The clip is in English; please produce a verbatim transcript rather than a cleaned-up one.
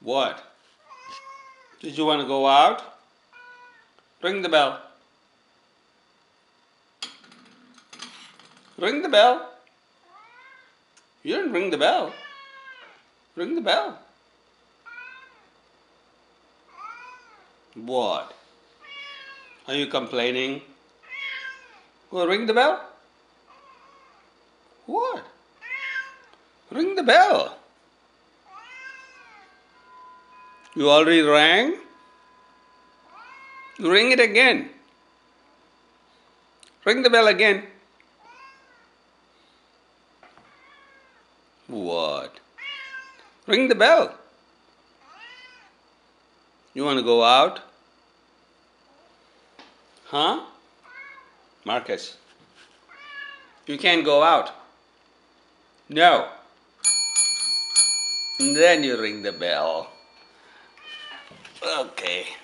What? Did you want to go out? Ring the bell. Ring the bell. You didn't ring the bell. Ring the bell. What? Are you complaining? Well, ring the bell. What? Ring the bell. You already rang? Ring it again. Ring the bell again. What? Ring the bell. You want to go out? Huh? Marcus, you can't go out. No. And then you ring the bell. Okay.